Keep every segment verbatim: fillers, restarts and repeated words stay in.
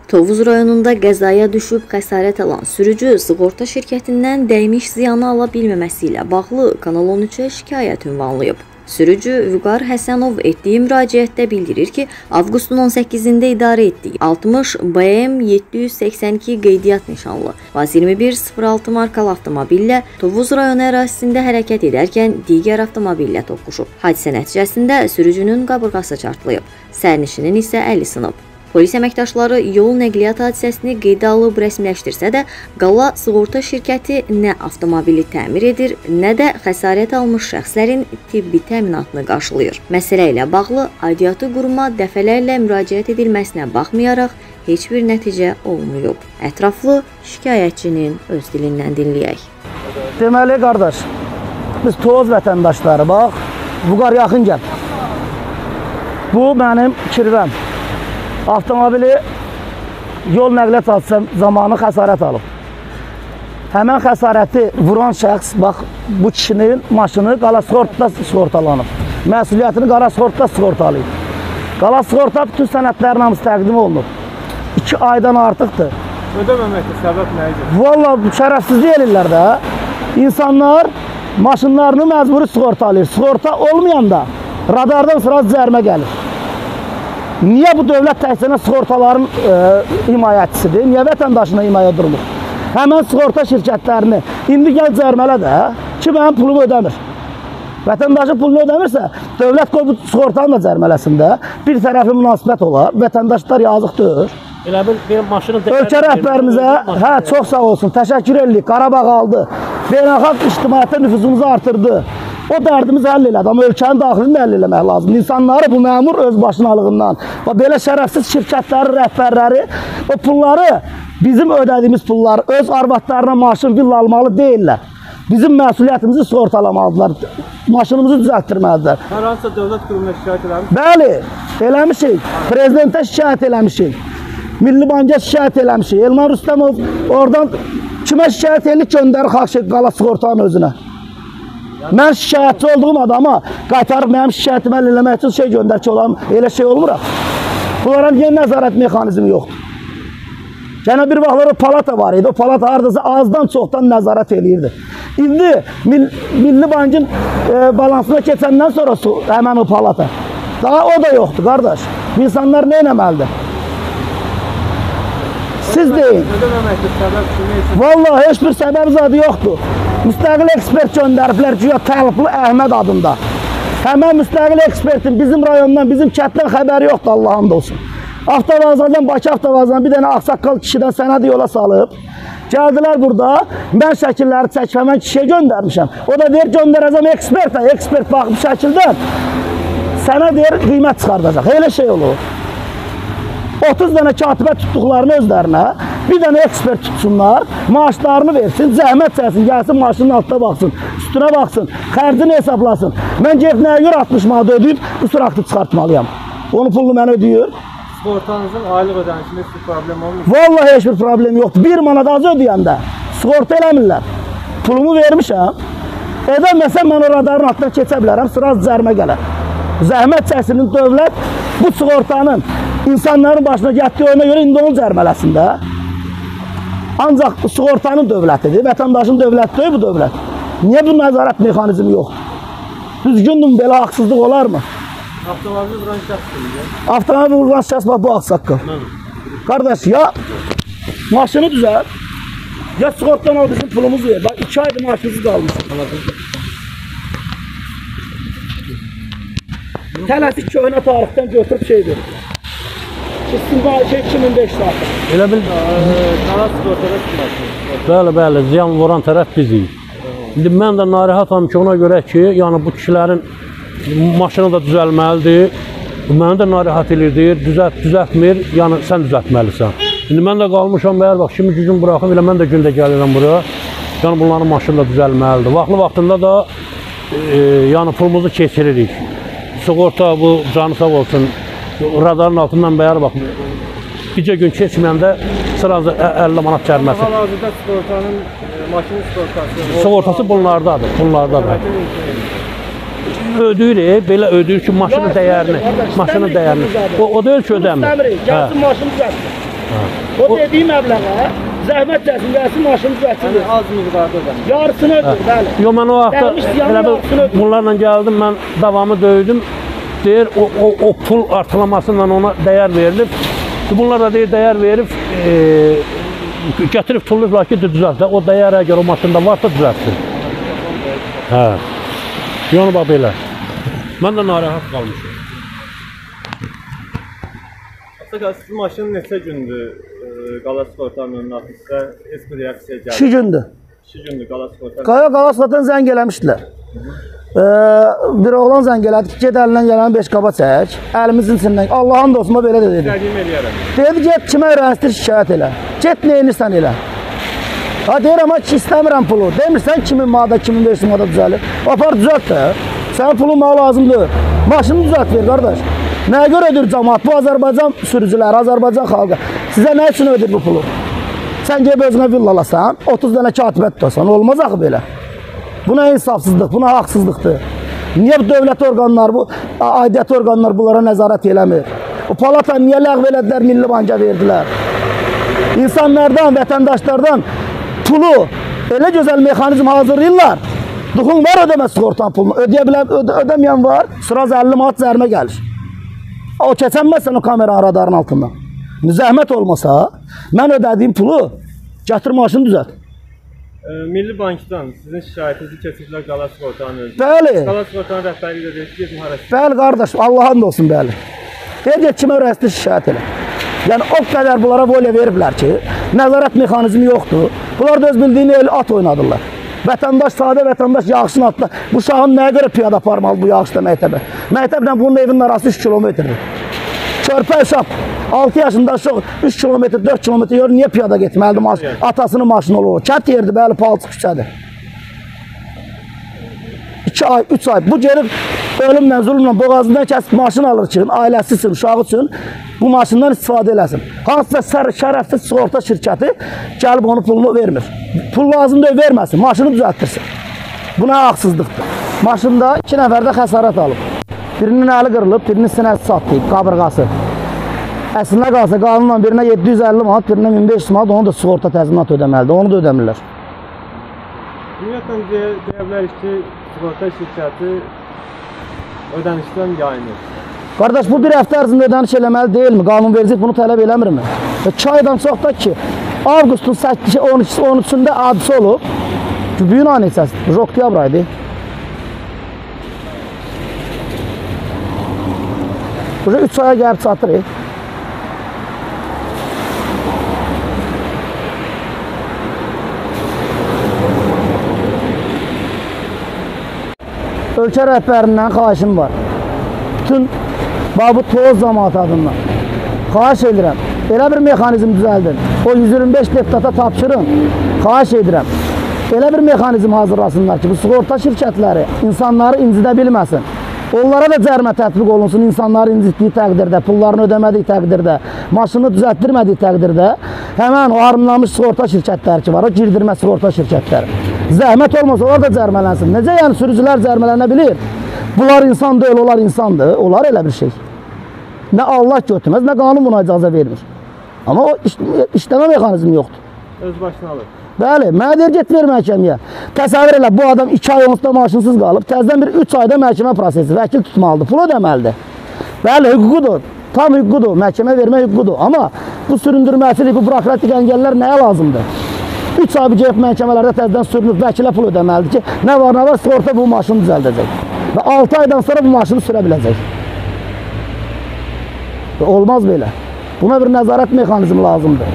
Tovuz rayonunda qəzaya düşüb xəsarət alan sürücü sığorta şirkətindən dəymiş ziyanı ala bilməməsi ilə bağlı Kanal on üçə şikayət ünvanlayıb. Sürücü Vüqar Həsənov etdiyi müraciətdə bildirir ki, avqustun on səkkizində idarə etdiyi altmış B M yeddi yüz səksən iki qeydiyyat nişanlı Vaz iyirmi bir sıfır altı markalı avtomobillə Tovuz rayonu ərazisində hərəkət edərkən digər avtomobillə toqquşub. Hadisə nəticəsində sürücünün qabırğası çartlayıb, sərnişinin isə əli sınıb. Polis əməkdaşları yol nəqliyyat hadisəsini qeydə alıb rəsmiləşdirsə də, Qala Sığorta şirkəti nə avtomobili təmir edir, nə də xəsarət almış şəxslərin tibbi təminatını qarşılayır. Məsələ ilə bağlı aidiyyatı quruma dəfələrlə müraciət edilməsinə baxmayaraq, heç bir nəticə olmayıb. Ətraflı şikayətçinin öz dilindən dinləyək. Deməli, qardaş, biz Tovuz vətəndaşları, bax, Vüqar yaxın gəl. Bu mənim kirvəm. Avtomobili yol nəqliyyat hadisəsi zamanı xəsarət alıb. Həmən xəsarəti vuran şəxs, bax, bu kişinin maşını Qala Sığortada sığortalanıb. Məsuliyyətini Qala Sığortada sığortalayıb. Qala Sığorta bütün sənədlərin hamısı təqdim olunub. İki aydan artıqdır. Ödəməməkdə səbəb nə idi? Valla şərəfsizlik elirlər də. İnsanlar maşınlarını məcburi sığortalayır. Sığorta olmayanda radardan sıra cərimə gəlir. Niyə bu dövlət təhsilinə sığortaların e, himayətçisidir? Niyə vətəndaşına himayə durmur? Həmən sığorta şirkətlərini indi gəl cərmələ də ki, mənim pulumu ödəmir. Vətəndaşın pulunu ödəmirsə, dövlət qoy bu sığortanın da cərmələsində bir tərəfli münasibət olar. Vətəndaşlar yazıqdır. Elə bil, bir maşının... Ölkə rəhbərimizə, hə, çox sağ olsun, təşəkkür edirik. Qarabağ aldı. Beynəlxalq ictimaiyyətə nüfuzumuzu artırdı. O dərdimizi həll elədi, amma ölkənin daxilini həll eləmək lazım. İnsanları bu məmur öz başınalığından, belə şərəfsiz şirkətlərin rəhbərləri o pulları, bizim ödədiyimiz pulları öz arvadlarına maşın villa almalı deyirlər. Bizim məsuliyyətimizi sığortalamalıdırlar, maşınımızı düzəltdirməlidirlər. Hər hansısa dövlət qurumuna şikayət eləmişik? Bəli, eləmişik. Prezidentə şikayət eləmişik. Milli Bankə şikayət eləmişik. Elman Rüstəmov oradan kimə şikayət eləyib göndərir Xalq Qala Sığortanın özünə. Mən şikayətçi olduğum adama qaytarıb mənim şikayətimi həll eləmək üçün şey göndər ki, olam, elə şey olmur. Bunlara niyə nəzarət mexanizmi yoxdur? Gənə bir vaxtlar o palata var idi, o palata haradasa azdan çoxdan nəzarət eləyirdi. İndi Mil Milli Bankın e, balansına keçəndən sonra həmən o palata. Daha o da yoxdur, qardaş. İnsanlar nə eləməlidir? Siz deyin. Vallahi heç bir səbəb zadı yoxdur. Müstəqil ekspert göndəriblər ki, Təlibli Əhməd adında. Həmən müstəqil ekspertin bizim rayondan, bizim kətdən xəbəri yoxdur, Allah'ın da olsun. Avtovazadan, Bakı avtovazadan bir dənə ağsaqqal kişidən sənədi yola salıb. Gəldilər burada, mən şəkilləri çəkmən kişiyə göndərmişəm. O da deyir, göndərəcəm ekspertə, ekspert baxıb şəkildən. Sənə deyir, qiymət çıxardacaq. Elə şey olur. otuz dənə katibə tutduqlarını özlərinə, bir dənə ekspert tutsunlar, maaşlarını versin, zəhmət çəksin, gəlsin maşının altına baxsın, üstünə baxsın, xərcini hesablasın. Mən gelib nəyə görə altmış manat ödəyib, bu sıraxtı çıxartmalıyam. Onun pulunu mən ödəyir. Sığortanızın aylıq ödənişində heç bir problem olmur. Vallahi heç bir problem yoxdur. Bir manat az ödəyəndə sığorta eləmirlər. Pulumu vermişəm. Edəməsəm mən o radarın altına keçə bilərəm, sıra cərimə gələr. Zəhmət çəksinin dövlət bu sığortanın İnsanların başına getdiyi oyuna görə indi onun cərmələsində. Ancaq bu sığortanın dövlətidir, vətəndaşın dövlətidir bu dövlət. Niyə bu nəzarət mexanizmi yoxdur? Düzgündür, belə haqsızlıq olarmı? Avtomobil vuran şəxs deyil. Avtomobil vuran şəxs bax bu ağsaqqal. Qardaş, ya maşını düzəl, ya sığortadan al bizim pulumuzu ver. Bax iki aydır maşınızı qalmış. Tələsik köhnə tarixdən götürüb şey verir. iki min beş saat. Elə bil, Qala Sığortada çıxmasın. Bəli, bəli, ziyan vuran tərəf bizik. İndi mən də narahatam ki, ona görə ki, yəni bu kişilərin maşını da düzəlməlidir. Məni də narahat edir, düzəlt, düzəltmir, yəni sən düzəltməlisən. İndi mən də qalmışam, bəli, bax, şimdi gücüm bıraxım, elə mən də gündə gəlirəm buraya. Yəni bunların maşını da düzəlməlidir. Vaxtlı vaxtında da e, yəni pulumuzu keçiririk. Sığorta bu, canı sağ olsun, radarın altından bəyər bax, bircə gün keçməyəndə sırası əlli manat cərməsi. Hal-hazırda sığortanın, maşının sığortası... Sığortası bunlardadır, bunlardadır. Ödəyir, belə ödəyir ki, maşının dəyərini, maşının dəyərini. O, o deyil ki, ödəmir. Gəlsin maşını düzəltsin. O dediği məbləğə zəhmət çəsin, gəlsin maşını düzəltsin. Az miqdarda da. Yarısını ödür, bəli. Yo, mən o vaxtda Gəlmiş ziyanın elə yarısını bil ödür. bunlarla gəldim, mən davamı döydüm. Deyir, o, o, o pul artılamasıyla ona dəyər verilib. Bunlar da deyir, dəyər verib, e, gətirib tullublar ki, düzəltsin. O dəyər əgər o maşında varsa düzəltsin. Hə. Yəni, bax belə. Mən də narahat qalmışım. Aslında sizin maşın neçə gündür e, qala sığortanın önünə atmışsa, heç bir reaksiya gəldi. İki gündür. İki gündür qala sığortanın. Qaya qala sığortanı zəng eləmişdilər. Ee, bir oğlan zəng elədi ki, get əlindən gələn beş qaba çək, əlimizin içindən. Allah'ın dostuma belə də dedi. Dəqim eləyərəm. Dedi, get kimə öyrənişdir şikayət elə. Get neyinirsən elə. Ha, deyir, ama ki, istəmirəm pulu. Demirsən kimin mada, kimin beş mada düzəlir. Apar düzəlt də. Sənin pulun mənə lazımdır. Maşını düzəlt ver, qardaş. Nəyə görə ödür cəmaat? Bu Azərbaycan sürücüləri, Azərbaycan xalqı. Sizə nə üçün ödür bu pulu? Sən gəlib özünə villalasan, otuz dənə katibət tutasan, olmaz axı belə. Buna insafsızlıq, buna haqsızlıqdır. Niyə bu dövlət orqanları, bu aidiyyət orqanları bunlara nəzarət eləmir? O palata niyə ləğv elədilər, Milli Banka verdilər? İnsanlardan, vətəndaşlardan pulu elə gözəl mexanizm hazırlayırlar. Duxun var ödəmə sığortan pulunu, ödəyə bilən, ödə, ödəməyən var, sıraz əlli manat zərmə gəlir. O keçənməzsən o kameranın radarın altından. Zəhmət olmasa, mən ödədiyim pulu gətir maşını düzəlt. E, Milli Bankdan sizin şikayətinizi keçirdilər qala sığortanın önünə. Bəli. Qala sığortanın rəhbərliyi də deyir ki, gedin harası. Bəli qardaş, Allah'ın da olsun bəli. Deyir ki, kimə öyrəşdir şikayət elə. Yəni o qədər bunlara volya veriblər ki, nəzarət mexanizmi yoxdur. Bunlar da öz bildiyini el at oynadırlar. Vətəndaş, sadə vətəndaş yağışın altında bu uşağın nəyə görə piyada aparmalı bu yağışda məktəbə? Məktəblə bunun evinin arası üç kilometrdir. Körpə uşaq altı yaşında uşaq üç kilometr, dörd kilometr yer niyə piyada getməlidir? Maş atasının maşını olur. Kət yerdir, bəli, palçıq küçədir. iki ay, üç ay. Bu geri ölümlə, zulümlə boğazından kəsib maşın alır ki, ailəsi üçün, uşağı üçün bu maşından istifadə eləsin. Hansısa şərəfsiz sığorta şirkəti gəlib onu pulunu vermir. Pul lazımdır, verməsin, maşını düzəltdirsin. Buna haqsızlıqdır. Maşında iki nəfər də xəsarət alıb. Birinin əli qırılıb, birinin sinəsi satlayıb, qabırğası. Əslində qalsa qanunla birinə yeddi yüz əlli manat, birinə min beş yüz manat, onu da sığorta təzminat ödəməlidir, onu da ödəmirlər. Ümumiyyətlə deyə, deyə bilərik ki, sığorta şirkəti ödənişdən yayınır. Qardaş, bu bir həftə ərzində ödəniş eləməli deyilmi? Qanunvericilik bunu tələb eləmirmi? iki aydan çox da ki, avqustun on üçündə hadisə olub, büyün ay neçəsidir, oktyabr aydı. Burada üç aya gəlib çatır. Ölkə rəhbərindən xahişim var. Bütün bu toz cəmaatı adından xahiş edirəm. Elə bir mexanizm düzəldin. O yüz iyirmi beş deputata tapşırın. Xahiş edirəm. Elə bir mexanizm hazırlasınlar ki, bu sığorta şirkətləri insanları incidə bilməsin. Onlara da cərimə tətbiq olunsun, insanları incitdiyi təqdirdə, pullarını ödəmədiyi təqdirdə, maşını düzəltdirmədiyi təqdirdə, həmən o arımlanmış sığorta şirkətləri ki var, o girdirmə sığorta şirkətləri. Zəhmət olmasa onlar da cərmələnsin. Necə yəni sürücülər cərmələnə bilir? Bunlar insan deyil, onlar insandır. Onlar elə bir şey. Nə Allah götürməz, nə qanun buna icazə vermir. Amma o iş, işləmə mexanizmi yoxdur. Öz başına alır. Bəli, mənə deyir, get ver məhkəməyə. Təsəvvür elə, bu adam iki ay onsuzda maşınsız qalıb, təzdən bir üç ayda məhkəmə prosesi, vəkil tutmalıdır, pul ödəməlidir. Bəli, hüququdur, tam hüququdur, məhkəmə vermək hüququdur. Amma bu süründürməsilik, bu bürokratik əngəllər nəyə lazımdır? üç ay bir gəlib məhkəmələrdə təzdən sürünüb, vəkilə pul ödəməlidir ki, nə var, nə var, sığorta bu maşını düzəldəcək. Və altı aydan sonra bu maşını sürə biləcək. Və olmaz belə. Buna bir nəzarət mexanizmi lazımdır.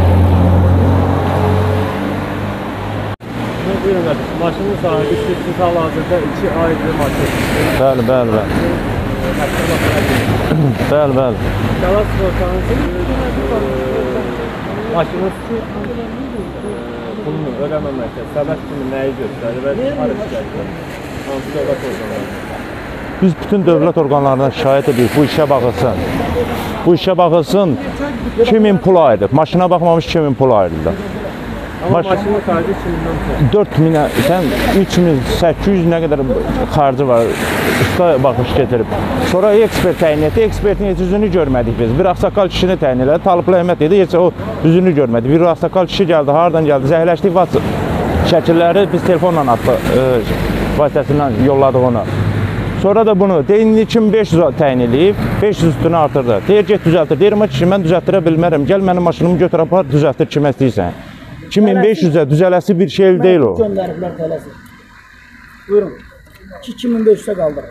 Buyurun qardaş, maşının sahibi siz hal-hazırda iki aydır maşın. Bəli, bəli, bəli. Bəli, bəli. Qala sığortanızı maşının pulunu ödəməməkdə səbəb kimi nəyi göstərir və harı şikayətdir? Hansı dövlət orqanları? Biz bütün dövlət orqanlarına şikayət edirik, bu işə baxılsın. Bu işə baxılsın, kimin pul ayırıb? Maşına baxmamış kimin pul ayırırlar? Amma Maş- maşının xərci iki milyon tutur. dörd minə, sən üç min səkkiz yüz nə qədər xərci var. Usta baxış getirib. Sonra ekspert təyin etdi. Ekspertin heç üzünü görmədik biz. Bir ağsaqqal kişini təyin elədi. Talib Əhməd dedi. Heç o üzünü görmədik. Bir ağsaqqal kişi gəldi. Hardan gəldi? Zəhləşdik WhatsApp şəkilləri biz telefonla atdıq. E, vasitəsilə yolladıq ona. Sonra da bunu deyir iki min beş yüz təyin eləyib, beş yüz üstünə artırdı. Deyir get düzəltir. Deyirəm ki, mən düzəltdirə bilmərəm. Gəl mənim maşınımı götür apar, düzəltdir kimə istəyirsən. iki min beş yüzə düzələsi bir şey deyil o. Göndəriblər tələsi. Buyurun. iki min beş yüzə qaldırın.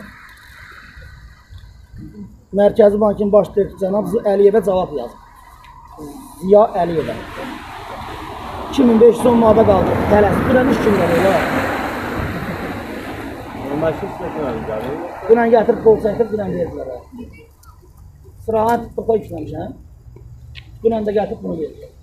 Mərkəzi Bankın baş direktoru cənab Əliyevə cavab yazıb. Ziya Əliyevə. iki min beş yüz onlarda qaldı. Tələsi. Dünən üç gün gəlir. Maşın sizə dönəli gəlir. Dünən gətirib qol çəkib, dünən verdilər. Sırahat topa işləmişəm. Dünən də gətirib bunu verdilər.